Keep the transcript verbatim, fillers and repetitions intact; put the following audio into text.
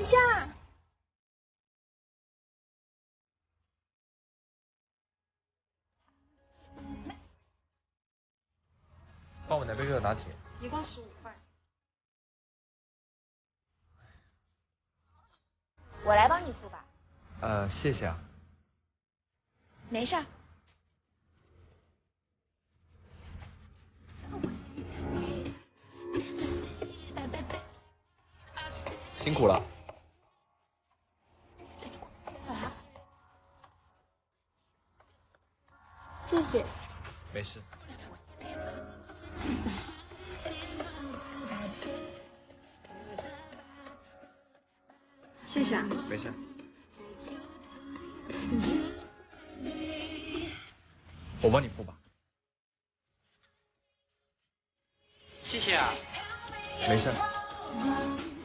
下。 帮我拿杯热拿铁， 一共十五块。 我来帮你付吧。 呃，谢谢啊。 没事儿。 辛苦了。 谢谢。 没事。 谢谢啊。 没事。我帮你付吧。 谢谢啊。 没事。